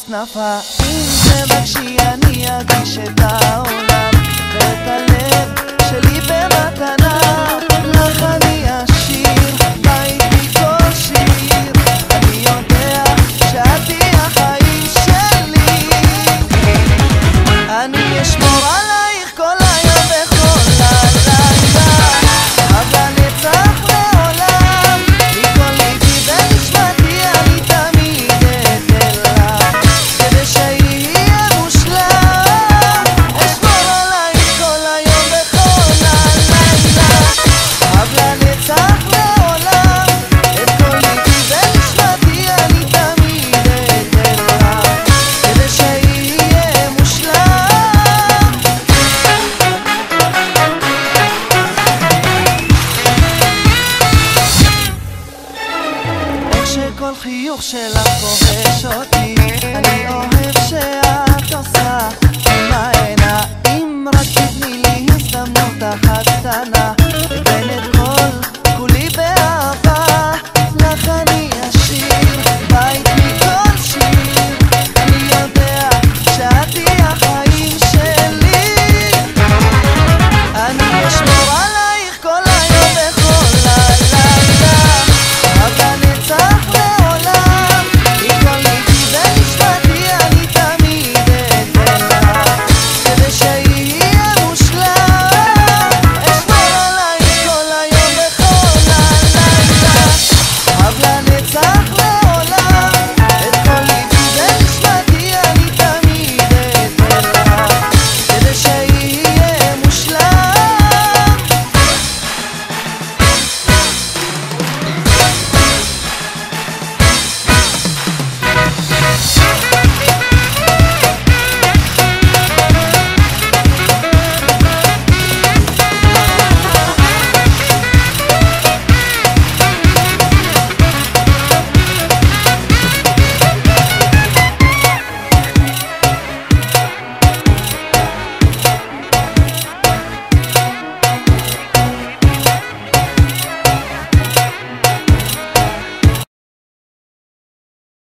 נפה. אם תבקשי אני אגיש את העולם ואת הלב שלי במתנה, לך אני אשיר בית מכל שיר. אני יודע שאת תהיי החיים שלי, אני אשמור עלייך כל היום וכל הלילה, אבל נצח לעולם מכל ליבי ונשמתי אני תמיד אתן לך, כדי שיהיה מושלם. אשמור עלייך כל היום וכל הלילה, אבל נצח לעולם את כל ליבי ונשמתי אני תמיד אתן לך, כדי שיהיה מושלם. איך שכל חיוך שלך כובש אותי,